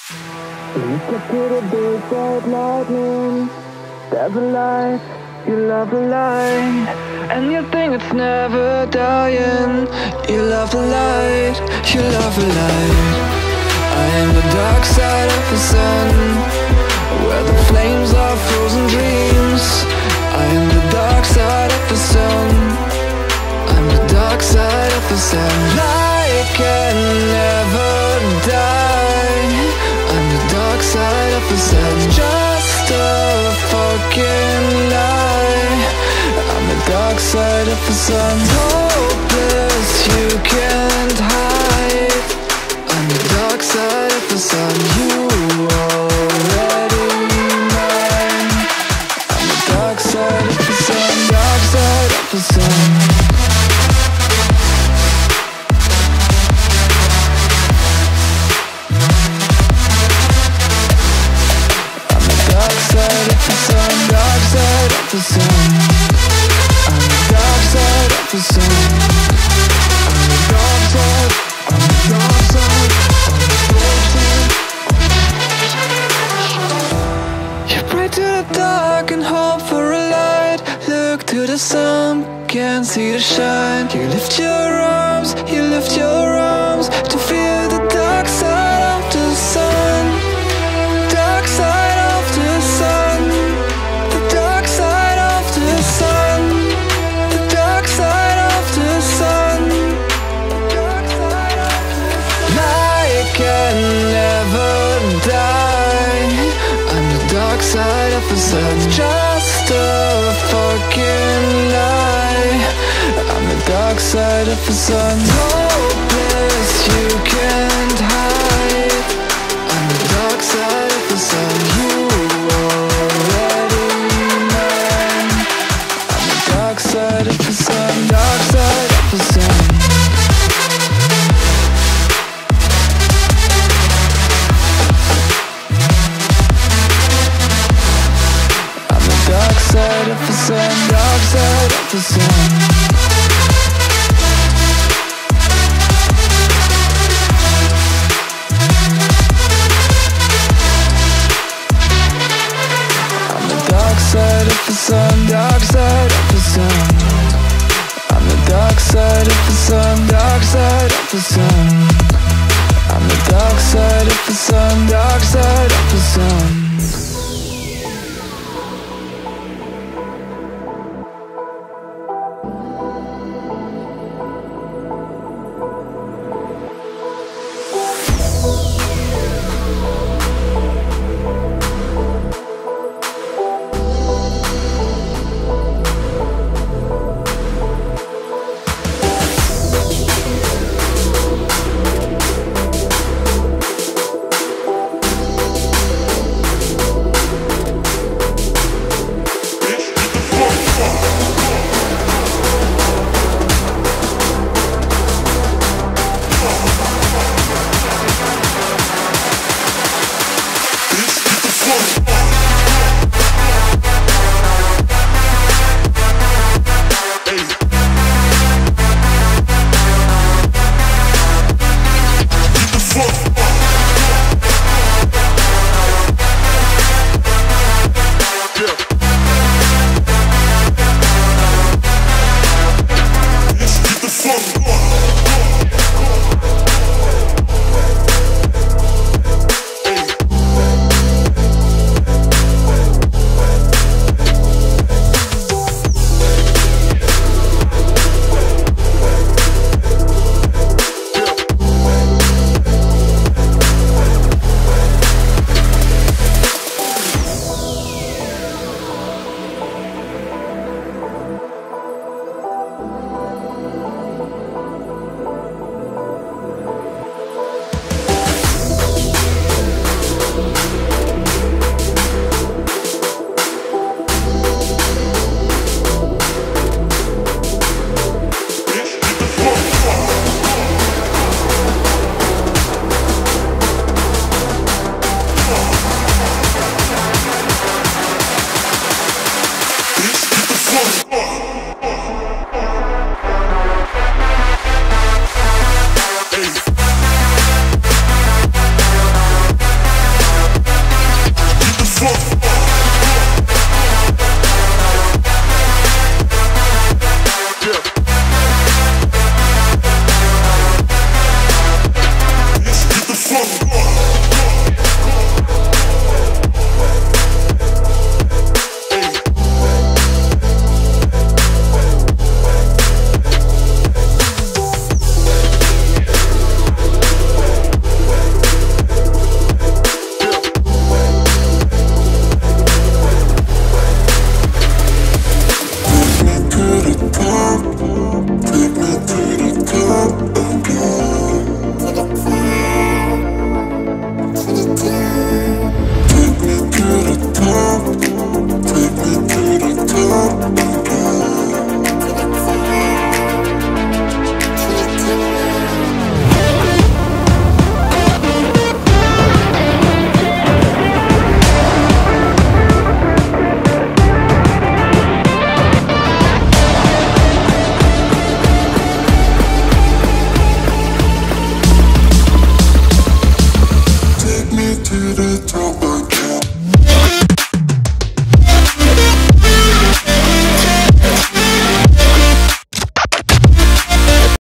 You get pretty big white lightning. There's a light, you love the light, and you think it's never dying. You love the light, you love the light. I am the dark side of the sun, where the flames are frozen dreams. I am the dark side of the sun. I'm the dark side of the sun. Light can never die. I'm the dark side of the sun. Just a fucking lie. I'm the dark side of the sun. Hopeless, you can't hide. I'm the dark side of the sun. You already mine. I'm the dark side of the sun. Dark side of the sun. The sun. I'm the dark side of the sun. I'm the dark side. I'm the dark side. I'm the dark side. You pray to the dark and hope for a light. Look to the sun, can't see the shine. You lift your arms, you lift your arms to feel the dark side of the sun. Dark side of the sun. The dark side of the sun. The dark side of the sun. Dark side of the sun. Light can never die. I'm the dark side of the sun. Just a fucking lie. I'm the dark side of the sun. Hopeless, you can't hide. I'm the dark side of the sun. You already mine. I'm the dark side of the sun. Dark side of the sun. I'm the dark side of the sun. Dark side of the sun. Side of the sun, dark side of the sun. I'm the dark side of the sun, dark side of the sun. I'm the dark side of the sun, dark side of the sun. do.